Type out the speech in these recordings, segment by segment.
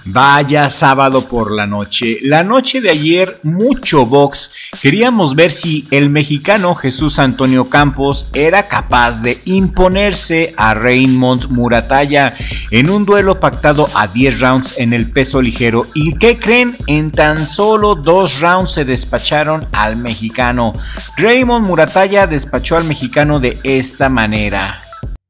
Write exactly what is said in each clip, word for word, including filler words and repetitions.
Vaya sábado por la noche. La noche de ayer, mucho box. Queríamos ver si el mexicano Jesús Antonio Campos era capaz de imponerse a Raymond Muratalla en un duelo pactado a diez rounds en el peso ligero. ¿Y qué creen? En tan solo dos rounds se despacharon al mexicano. Raymond Muratalla despachó al mexicano de esta manera.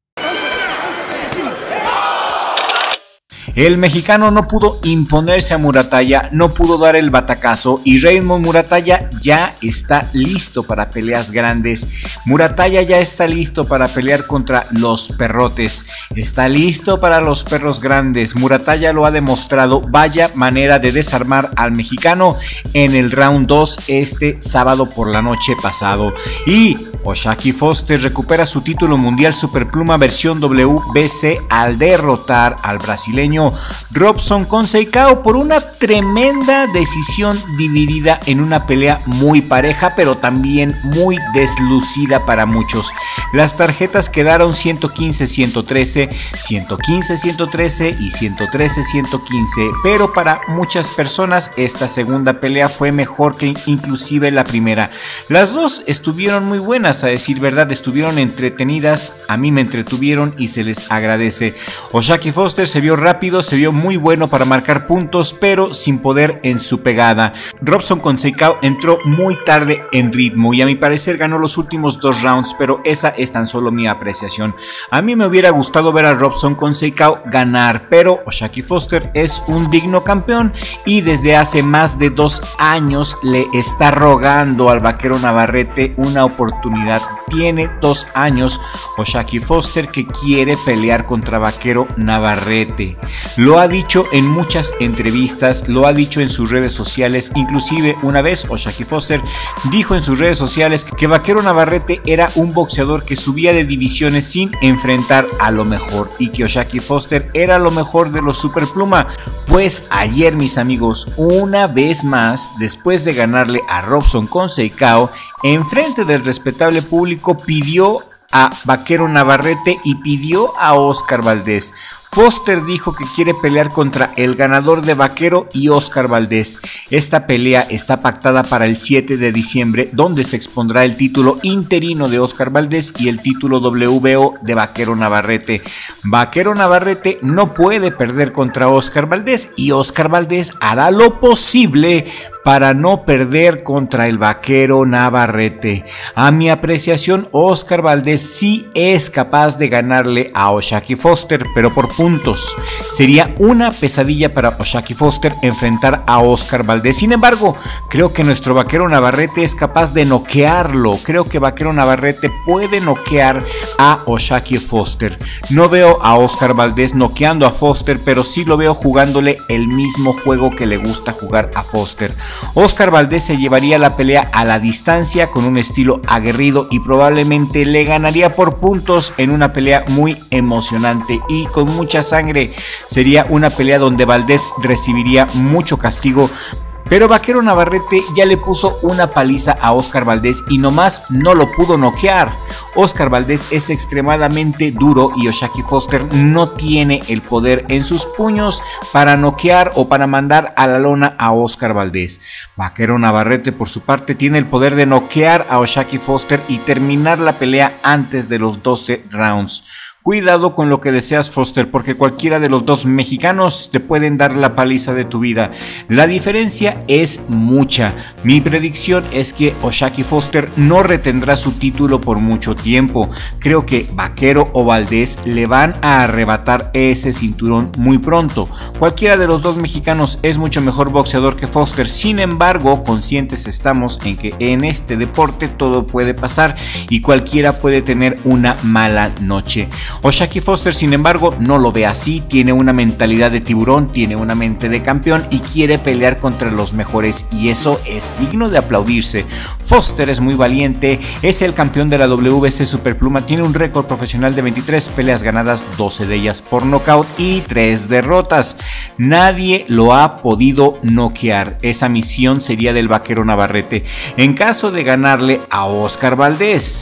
El mexicano no pudo imponerse a Muratalla, no pudo dar el batacazo y Raymond Muratalla ya está listo para peleas grandes. Muratalla ya está listo para pelear contra los perrotes, está listo para los perros grandes. Muratalla lo ha demostrado. Vaya manera de desarmar al mexicano en el round dos este sábado por la noche pasado. Y O'Shaquie Foster recupera su título mundial superpluma versión W B C al derrotar al brasileño Robson Conceição por una tremenda decisión dividida en una pelea muy pareja, pero también muy deslucida para muchos. Las tarjetas quedaron ciento quince a ciento trece, ciento quince a ciento trece y ciento trece a ciento quince, pero para muchas personas esta segunda pelea fue mejor que inclusive la primera. Las dos estuvieron muy buenas, a decir verdad, estuvieron entretenidas, a mí me entretuvieron y se les agradece. O'Shaquie Foster se vio rápido, se vio muy bueno para marcar puntos, pero sin poder en su pegada. Robson Conceição entró muy tarde en ritmo y a mi parecer ganó los últimos dos rounds, pero esa es tan solo mi apreciación. A mí me hubiera gustado ver a Robson Conceição ganar, pero O'Shaquie Foster es un digno campeón y desde hace más de dos años le está rogando al vaquero Navarrete una oportunidad. Tiene dos años O'Shaquie Foster que quiere pelear contra vaquero Navarrete. Lo ha dicho en muchas entrevistas, lo ha dicho en sus redes sociales. Inclusive una vez O'Shaquie Foster dijo en sus redes sociales que vaquero Navarrete era un boxeador que subía de divisiones sin enfrentar a lo mejor y que O'Shaquie Foster era lo mejor de los superpluma. Pues ayer, mis amigos, una vez más, después de ganarle a Robson Conceição enfrente del respetable público, pidió a vaquero Navarrete y pidió a Oscar Valdez. Foster dijo que quiere pelear contra el ganador de Vaquero y Oscar Valdez. Esta pelea está pactada para el siete de diciembre, donde se expondrá el título interino de Oscar Valdez y el título W B O de Vaquero Navarrete. Vaquero Navarrete no puede perder contra Oscar Valdez y Oscar Valdez hará lo posible para no perder contra el vaquero Navarrete. A mi apreciación, Oscar Valdez sí es capaz de ganarle a O'Shaquie Foster, pero por puntos. Sería una pesadilla para O'Shaquie Foster enfrentar a Oscar Valdez. Sin embargo, creo que nuestro vaquero Navarrete es capaz de noquearlo. Creo que vaquero Navarrete puede noquear a O'Shaquie Foster. No veo a Oscar Valdez noqueando a Foster, pero sí lo veo jugándole el mismo juego que le gusta jugar a Foster. Oscar Valdez se llevaría la pelea a la distancia con un estilo aguerrido y probablemente le ganaría por puntos en una pelea muy emocionante y con mucha sangre. Sería una pelea donde Valdez recibiría mucho castigo, pero vaquero Navarrete ya le puso una paliza a Oscar Valdez y nomás no lo pudo noquear. Oscar Valdez es extremadamente duro y O'Shaquie Foster no tiene el poder en sus puños para noquear o para mandar a la lona a Oscar Valdez. Vaquero Navarrete, por su parte, tiene el poder de noquear a O'Shaquie Foster y terminar la pelea antes de los doce rounds. Cuidado con lo que deseas, Foster, porque cualquiera de los dos mexicanos te pueden dar la paliza de tu vida. La diferencia es mucha. Mi predicción es que O'Shaquie Foster no retendrá su título por mucho tiempo. Creo que Vaquero o Valdez le van a arrebatar ese cinturón muy pronto. Cualquiera de los dos mexicanos es mucho mejor boxeador que Foster. Sin embargo, conscientes estamos en que en este deporte todo puede pasar y cualquiera puede tener una mala noche. O'Shaquie Foster, sin embargo, no lo ve así. Tiene una mentalidad de tiburón, tiene una mente de campeón y quiere pelear contra los mejores, y eso es digno de aplaudirse. Foster es muy valiente, es el campeón de la W B C Superpluma, tiene un récord profesional de veintitrés peleas ganadas, doce de ellas por nocaut y tres derrotas. Nadie lo ha podido noquear. Esa misión sería del vaquero Navarrete en caso de ganarle a Oscar Valdez.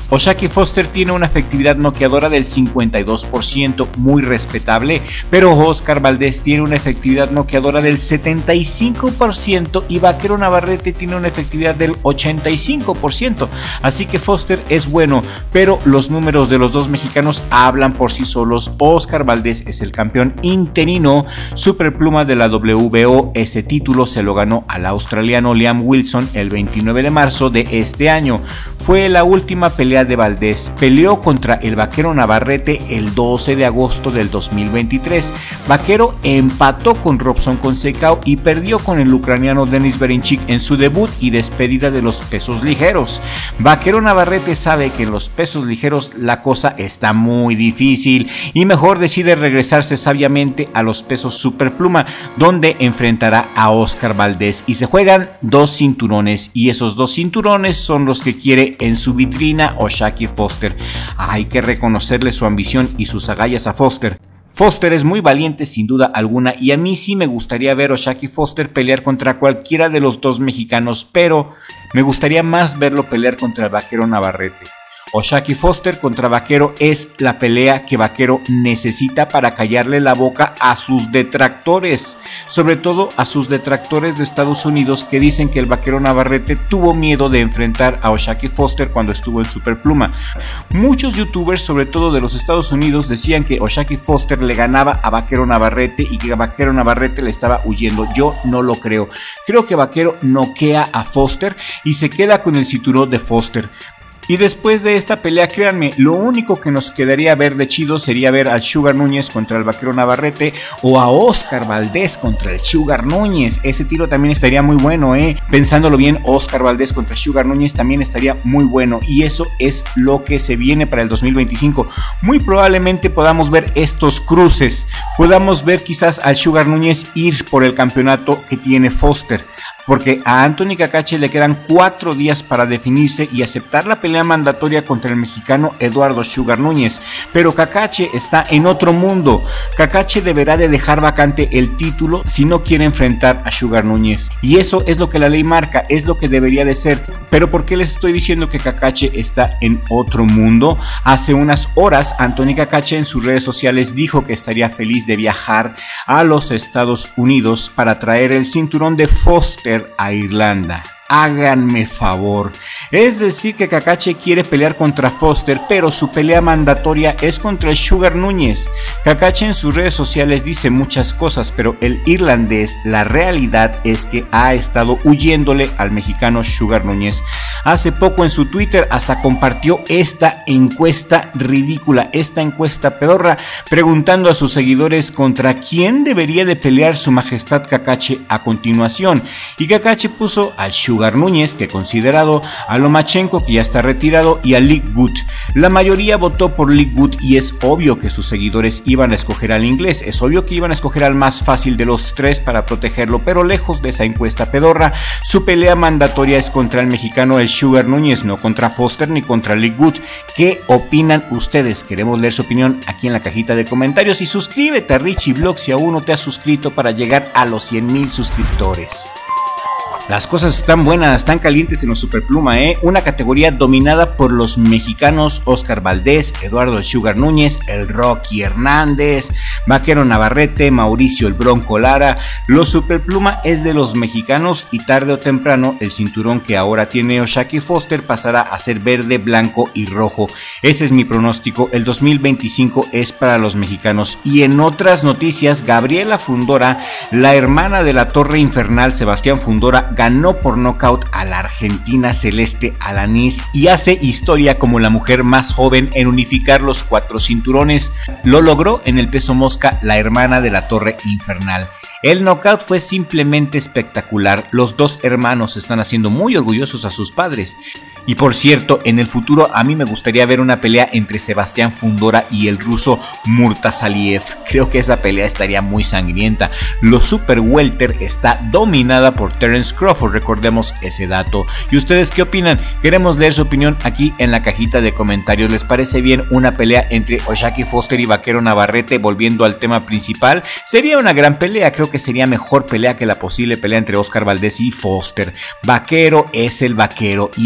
O'Shaquie Foster tiene una efectividad noqueadora del cincuenta y dos por ciento, muy respetable, pero Oscar Valdez tiene una efectividad noqueadora del setenta y cinco por ciento y Vaquero Navarrete tiene una efectividad del ochenta y cinco por ciento, así que Foster es bueno, pero los números de los dos mexicanos hablan por sí solos. Oscar Valdez es el campeón interino superpluma de la W B O, ese título se lo ganó al australiano Liam Wilson el veintinueve de marzo de este año. Fue la última pelea de Valdez, peleó contra el Vaquero Navarrete el doce de agosto del dos mil veintitrés. Vaquero empató con Robson Conceição y perdió con el ucraniano Denis Berinchik en su debut y despedida de los pesos ligeros. Vaquero Navarrete sabe que en los pesos ligeros la cosa está muy difícil y mejor decide regresarse sabiamente a los pesos superpluma, donde enfrentará a Oscar Valdez y se juegan dos cinturones, y esos dos cinturones son los que quiere en su vitrina O'Shaquie Foster. Hay que reconocerle su ambición y sus agallas a Foster. Foster es muy valiente sin duda alguna, y a mí sí me gustaría ver a O'Shaquie Foster pelear contra cualquiera de los dos mexicanos, pero me gustaría más verlo pelear contra el Vaquero Navarrete. O'Shaquie Foster contra Vaquero es la pelea que Vaquero necesita para callarle la boca a sus detractores, sobre todo a sus detractores de Estados Unidos, que dicen que el Vaquero Navarrete tuvo miedo de enfrentar a O'Shaquie Foster cuando estuvo en Superpluma. Muchos youtubers, sobre todo de los Estados Unidos, decían que O'Shaquie Foster le ganaba a Vaquero Navarrete y que Vaquero Navarrete le estaba huyendo. Yo no lo creo. Creo que Vaquero noquea a Foster y se queda con el cinturón de Foster. Y después de esta pelea, créanme, lo único que nos quedaría ver de chido sería ver al Sugar Núñez contra el Vaquero Navarrete o a Oscar Valdez contra el Sugar Núñez. Ese tiro también estaría muy bueno, eh. Pensándolo bien, Oscar Valdez contra Sugar Núñez también estaría muy bueno, y eso es lo que se viene para el dos mil veinticinco. Muy probablemente podamos ver estos cruces, podamos ver quizás al Sugar Núñez ir por el campeonato que tiene Foster, porque a Anthony Cacace le quedan cuatro días para definirse y aceptar la pelea mandatoria contra el mexicano Eduardo Sugar Núñez, pero Cacace está en otro mundo. Cacace deberá de dejar vacante el título si no quiere enfrentar a Sugar Núñez, y eso es lo que la ley marca, es lo que debería de ser. Pero ¿por qué les estoy diciendo que Cacace está en otro mundo? Hace unas horas Anthony Cacace en sus redes sociales dijo que estaría feliz de viajar a los Estados Unidos para traer el cinturón de Foster a Irlanda. Háganme favor. Es decir que Cacace quiere pelear contra Foster, pero su pelea mandatoria es contra el Sugar Núñez. Cacace en sus redes sociales dice muchas cosas, pero el irlandés, la realidad es que ha estado huyéndole al mexicano Sugar Núñez. Hace poco en su Twitter hasta compartió esta encuesta ridícula, esta encuesta pedorra, preguntando a sus seguidores contra quién debería de pelear su majestad Cacace a continuación, y Cacace puso al Sugar Núñez, que considerado, a Lomachenko, que ya está retirado, y a League Good. La mayoría votó por League Good, y es obvio que sus seguidores iban a escoger al inglés, es obvio que iban a escoger al más fácil de los tres para protegerlo, pero lejos de esa encuesta pedorra, su pelea mandatoria es contra el mexicano el Sugar Núñez, no contra Foster ni contra League Good. ¿Qué opinan ustedes? Queremos leer su opinión aquí en la cajita de comentarios, y suscríbete a Richie Vlog si aún no te has suscrito para llegar a los cien mil suscriptores. Las cosas están buenas, están calientes en los Superpluma, ¿eh? Una categoría dominada por los mexicanos Oscar Valdez, Eduardo el Sugar Núñez, el Rocky Hernández, Vaquero Navarrete, Mauricio el Bronco Lara. Los Superpluma es de los mexicanos, y tarde o temprano el cinturón que ahora tiene O'Shaquie Foster pasará a ser verde, blanco y rojo. Ese es mi pronóstico. El dos mil veinticinco es para los mexicanos. Y en otras noticias, Gabriela Fundora, la hermana de la Torre Infernal, Sebastián Fundora, ganó por nocaut a la argentina Celeste Alanís y hace historia como la mujer más joven en unificar los cuatro cinturones. Lo logró en el peso mosca la hermana de la Torre Infernal. El knockout fue simplemente espectacular. Los dos hermanos están haciendo muy orgullosos a sus padres. Y por cierto, en el futuro a mí me gustaría ver una pelea entre Sebastián Fundora y el ruso Murtasaliev. Creo que esa pelea estaría muy sangrienta. Los Super Welter está dominada por Terence Crawford, recordemos ese dato. ¿Y ustedes qué opinan? Queremos leer su opinión aquí en la cajita de comentarios. ¿Les parece bien una pelea entre O'Shaquie Foster y Vaquero Navarrete? Volviendo al tema principal, sería una gran pelea. Creo que sería mejor pelea que la posible pelea entre Oscar Valdez y Foster. Vaquero es el vaquero, y el siete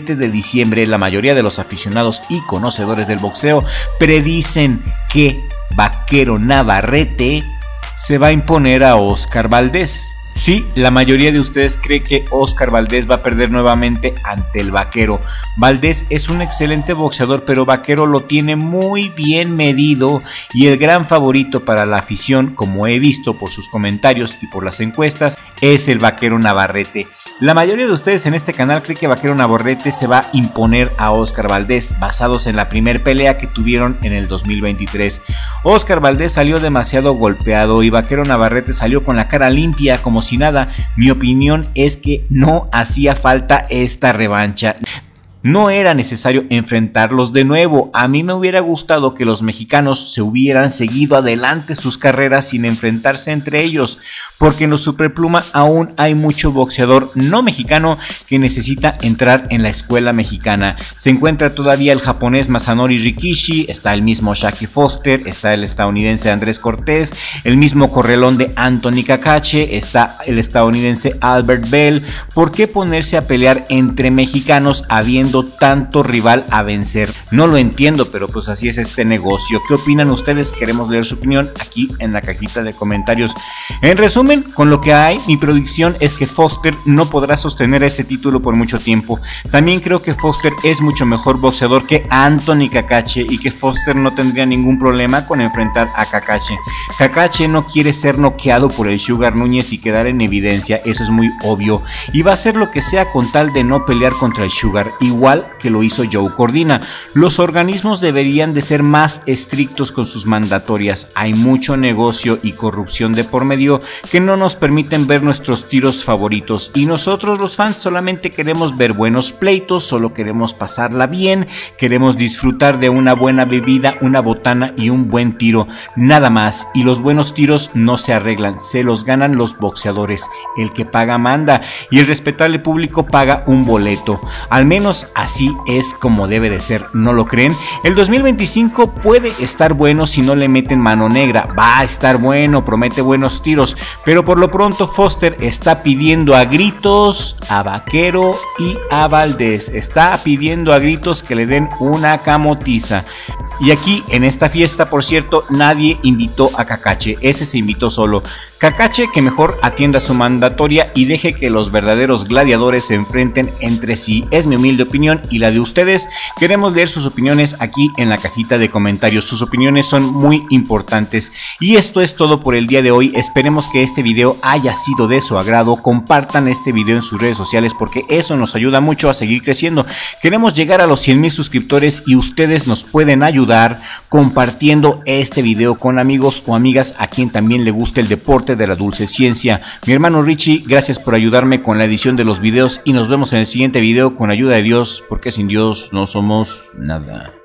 siete de diciembre, la mayoría de los aficionados y conocedores del boxeo predicen que Vaquero Navarrete se va a imponer a Oscar Valdez. Sí, la mayoría de ustedes cree que Oscar Valdez va a perder nuevamente ante el Vaquero. Valdez es un excelente boxeador, pero Vaquero lo tiene muy bien medido y el gran favorito para la afición, como he visto por sus comentarios y por las encuestas, es el Vaquero Navarrete. La mayoría de ustedes en este canal cree que Vaquero Navarrete se va a imponer a Oscar Valdez, basados en la primer pelea que tuvieron en el dos mil veintitrés. Oscar Valdez salió demasiado golpeado y Vaquero Navarrete salió con la cara limpia como si nada. Mi opinión es que no hacía falta esta revancha. No era necesario enfrentarlos de nuevo. A mí me hubiera gustado que los mexicanos se hubieran seguido adelante sus carreras sin enfrentarse entre ellos, porque en los Superpluma aún hay mucho boxeador no mexicano que necesita entrar en la escuela mexicana. Se encuentra todavía el japonés Masanori Rikishi, está el mismo Shaki Foster, está el estadounidense Andrés Cortés, el mismo correlón de Anthony Cacache, está el estadounidense Albert Bell. ¿Por qué ponerse a pelear entre mexicanos habiendo tanto rival a vencer? No lo entiendo, pero pues así es este negocio. ¿Qué opinan ustedes? Queremos leer su opinión aquí en la cajita de comentarios. En resumen, con lo que hay, mi predicción es que Foster no podrá sostener ese título por mucho tiempo. También creo que Foster es mucho mejor boxeador que Anthony Cacache y que Foster no tendría ningún problema con enfrentar a Cacache. Cacache no quiere ser noqueado por el Sugar Núñez y quedar en evidencia, eso es muy obvio, y va a hacer lo que sea con tal de no pelear contra el Sugar, igual que lo hizo Joe Cordina. Los organismos deberían de ser más estrictos con sus mandatorias. Hay mucho negocio y corrupción de por medio que no nos permiten ver nuestros tiros favoritos, y nosotros los fans solamente queremos ver buenos pleitos, solo queremos pasarla bien, queremos disfrutar de una buena bebida, una botana y un buen tiro, nada más. Y los buenos tiros no se arreglan, se los ganan los boxeadores. El que paga manda y el respetable público paga un boleto. Al menos así es como debe de ser, ¿no lo creen? El dos mil veinticinco puede estar bueno si no le meten mano negra. Va a estar bueno, promete buenos tiros, pero por lo pronto Foster está pidiendo a gritos a Vaquero y a Valdez. Está pidiendo a gritos que le den una camotiza. Y aquí en esta fiesta, por cierto, nadie invitó a Cacache, ese se invitó solo. Cacache que mejor atienda su mandatoria y deje que los verdaderos gladiadores se enfrenten entre sí. Es mi humilde opinión y la de ustedes. Queremos leer sus opiniones aquí en la cajita de comentarios. Sus opiniones son muy importantes. Y esto es todo por el día de hoy. Esperemos que este video haya sido de su agrado. Compartan este video en sus redes sociales porque eso nos ayuda mucho a seguir creciendo. Queremos llegar a los cien mil suscriptores y ustedes nos pueden ayudar compartiendo este video con amigos o amigas a quien también le guste el deporte de la dulce ciencia. Mi hermano Richie, gracias por ayudarme con la edición de los videos y nos vemos en el siguiente video con ayuda de Dios, porque sin Dios no somos nada.